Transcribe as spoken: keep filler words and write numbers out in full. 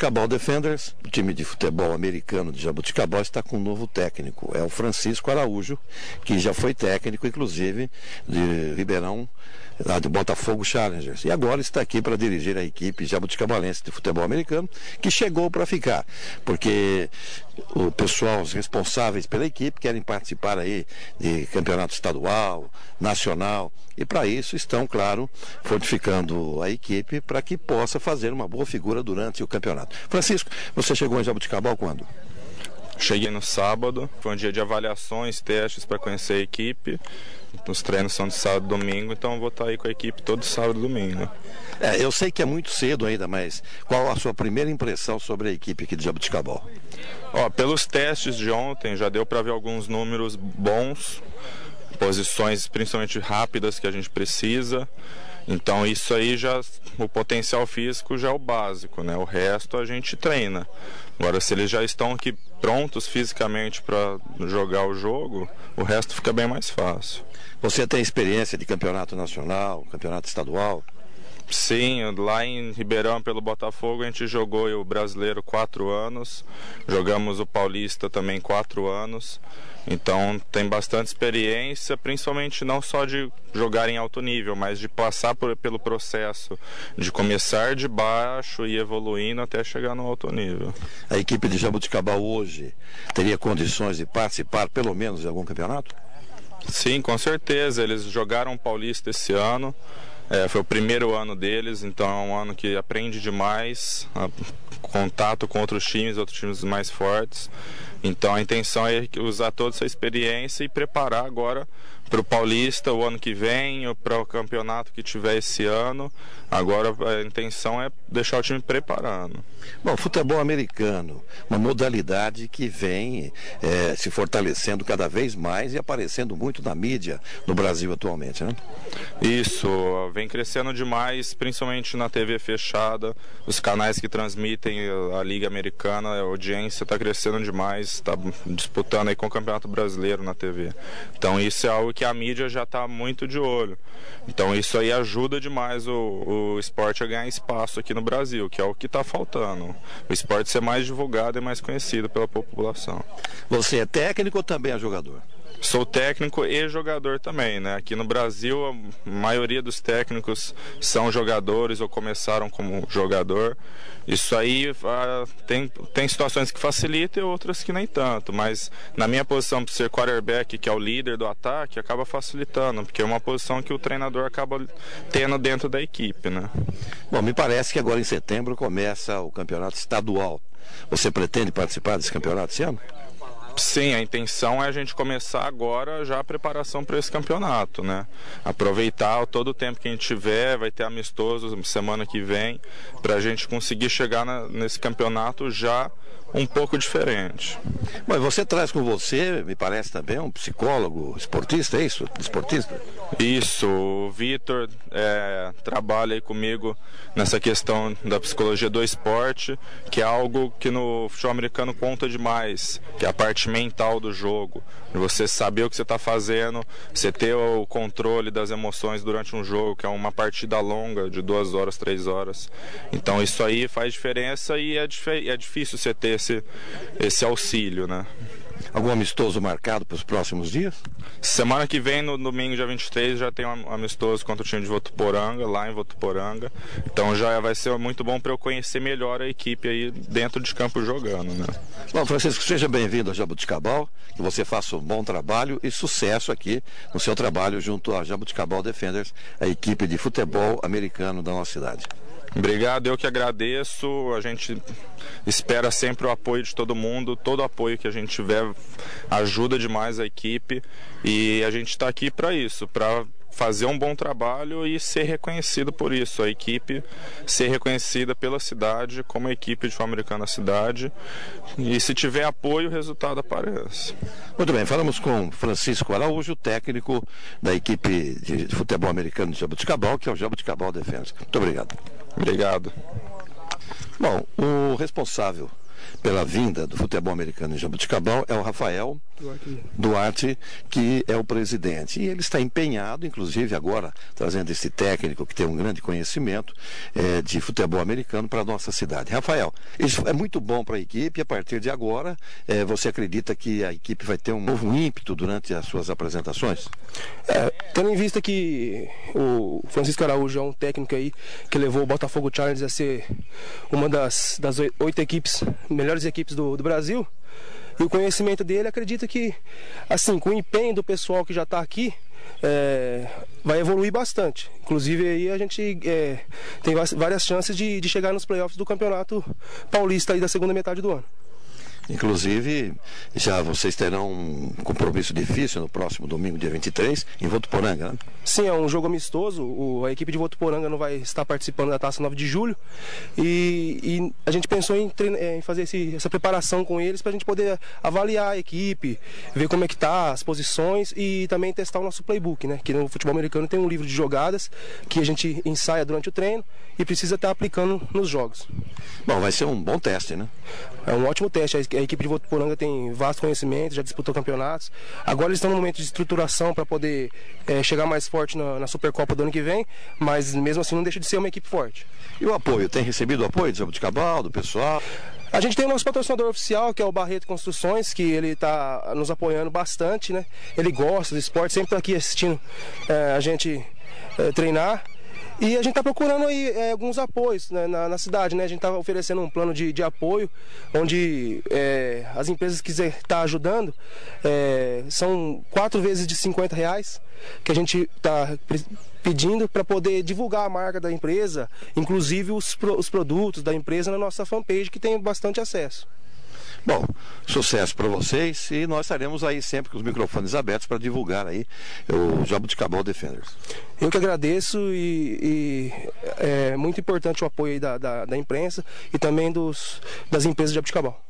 Jabuticabal Defenders, o time de futebol americano de Jabuticabal, está com um novo técnico. É o Francisco Araújo, que já foi técnico, inclusive, de Ribeirão, lá do Botafogo Challengers. E agora está aqui para dirigir a equipe jabuticabalense de futebol americano, que chegou para ficar, porque o pessoal, os responsáveis pela equipe, querem participar aí de campeonato estadual, nacional, e para isso estão, claro, fortificando a equipe para que possa fazer uma boa figura durante o campeonato. Francisco, você chegou em Jabuticabal quando? Cheguei no sábado, foi um dia de avaliações, testes para conhecer a equipe. Os treinos são de sábado e domingo, então eu vou estar aí com a equipe todo sábado e domingo. É, eu sei que é muito cedo ainda, mas qual a sua primeira impressão sobre a equipe aqui de Jabuticabal? Ó, pelos testes de ontem já deu para ver alguns números bons, posições principalmente rápidas que a gente precisa. Então isso aí já, o potencial físico já é o básico, né? O resto a gente treina. Agora, se eles já estão aqui prontos fisicamente para jogar o jogo, o resto fica bem mais fácil. Você tem experiência de campeonato nacional, campeonato estadual? Sim, lá em Ribeirão pelo Botafogo a gente jogou o brasileiro quatro anos, jogamos o paulista também quatro anos, então tem bastante experiência, principalmente não só de jogar em alto nível, mas de passar por, pelo processo de começar de baixo e evoluindo até chegar no alto nível. A equipe de Jabuticabal hoje teria condições de participar pelo menos de algum campeonato? Sim, com certeza, eles jogaram o paulista esse ano. É, foi o primeiro ano deles, então é um ano que aprende demais, a, contato com outros times, outros times mais fortes. Então a intenção é usar toda essa experiência e preparar agora para o Paulista o ano que vem, ou para o campeonato que tiver esse ano. Agora a intenção é deixar o time preparando. Bom, futebol americano, uma modalidade que vem é, se fortalecendo cada vez mais e aparecendo muito na mídia no Brasil atualmente, né? Isso, vem crescendo demais, principalmente na T V fechada, os canais que transmitem a Liga Americana, a audiência está crescendo demais, está disputando aí com o Campeonato Brasileiro na T V. Então isso é algo que a mídia já está muito de olho. Então isso aí ajuda demais o, o esporte a ganhar espaço aqui no Brasil, que é o que está faltando. O esporte ser mais divulgado e mais conhecido pela população. Você é técnico ou também é jogador? Sou técnico e jogador também, né? Aqui no Brasil a maioria dos técnicos são jogadores ou começaram como jogador. Isso aí ah, tem, tem situações que facilitam e outras que nem tanto, mas na minha posição por ser quarterback, que é o líder do ataque, acaba facilitando, porque é uma posição que o treinador acaba tendo dentro da equipe, né? Bom, me parece que agora em setembro começa o campeonato estadual. Você pretende participar desse campeonato esse ano? Sim, a intenção é a gente começar agora já a preparação para esse campeonato, né? Aproveitar todo o tempo que a gente tiver, vai ter amistosos semana que vem, para a gente conseguir chegar na, nesse campeonato já um pouco diferente. Mas você traz com você, me parece também, um psicólogo esportista, é isso? Esportista? Isso, o Vitor é, trabalha aí comigo nessa questão da psicologia do esporte, que é algo que no futebol americano conta demais, que é a parte mental do jogo, você saber o que você está fazendo, você ter o controle das emoções durante um jogo, que é uma partida longa, de duas horas, três horas. Então isso aí faz diferença e é, é difícil você ter esse, esse auxílio, né? Algum amistoso marcado para os próximos dias? Semana que vem, no domingo, dia vinte e três, já tem um amistoso contra o time de Votuporanga, lá em Votuporanga. Então já vai ser muito bom para eu conhecer melhor a equipe aí dentro de campo jogando, né? Bom, Francisco, seja bem-vindo ao Jabuticabal, que você faça um bom trabalho e sucesso aqui no seu trabalho junto à Jabuticabal Defenders, a equipe de futebol americano da nossa cidade. Obrigado, eu que agradeço. A gente espera sempre o apoio de todo mundo. Todo apoio que a gente tiver ajuda demais a equipe e a gente está aqui para isso, para fazer um bom trabalho e ser reconhecido por isso, a equipe ser reconhecida pela cidade como a equipe de futebol americano da cidade, e se tiver apoio o resultado aparece. Muito bem, falamos com Francisco Araújo, técnico da equipe de futebol americano de Jabuticabal, que é o Jabuticabal Defenders. Muito obrigado. Obrigado. Bom, o responsável pela vinda do futebol americano em Jaboticabal é o Rafael Duarte. Duarte, que é o presidente. E ele está empenhado, inclusive agora, trazendo esse técnico que tem um grande conhecimento é, de futebol americano para a nossa cidade. Rafael, isso é muito bom para a equipe e a partir de agora é, você acredita que a equipe vai ter um novo ímpeto durante as suas apresentações? É, tendo em vista que o Francisco Araújo é um técnico aí que levou o Botafogo Challenge a ser uma das, das oito equipes, melhores equipes do, do Brasil, e o conhecimento dele, acredita que, assim, com o empenho do pessoal que já está aqui, é, vai evoluir bastante. Inclusive aí a gente é, tem várias chances de, de chegar nos playoffs do Campeonato Paulista aí da segunda metade do ano. Inclusive, já vocês terão um compromisso difícil no próximo domingo, dia vinte e três, em Votuporanga, né? Sim, é um jogo amistoso. O, a equipe de Votuporanga não vai estar participando da Taça nove de julho. E, e a gente pensou em, em fazer esse, essa preparação com eles para a gente poder avaliar a equipe, ver como é que tá as posições e também testar o nosso playbook, né? Que no futebol americano tem um livro de jogadas que a gente ensaia durante o treino e precisa estar aplicando nos jogos. Bom, vai ser um bom teste, né? É um ótimo teste. A equipe de Votuporanga tem vasto conhecimento, já disputou campeonatos. Agora eles estão no momento de estruturação para poder é, chegar mais forte na, na Supercopa do ano que vem, mas mesmo assim não deixa de ser uma equipe forte. E o apoio? Tem recebido o apoio de Jaboticabal, do pessoal? A gente tem o nosso patrocinador oficial, que é o Barreto Construções, que ele está nos apoiando bastante, né? Ele gosta do esporte, sempre está aqui assistindo é, a gente é, treinar. E a gente está procurando aí é, alguns apoios, né, na, na cidade, né? A gente está oferecendo um plano de, de apoio, onde é, as empresas que quiserem estar ajudando, é, são quatro vezes de cinquenta reais que a gente está pedindo para poder divulgar a marca da empresa, inclusive os, os produtos da empresa na nossa fanpage, que tem bastante acesso. Bom, sucesso para vocês e nós estaremos aí sempre com os microfones abertos para divulgar aí o Jaboticabal Defenders. Eu que agradeço e, e é muito importante o apoio aí da, da, da imprensa e também dos, das empresas de Jaboticabal.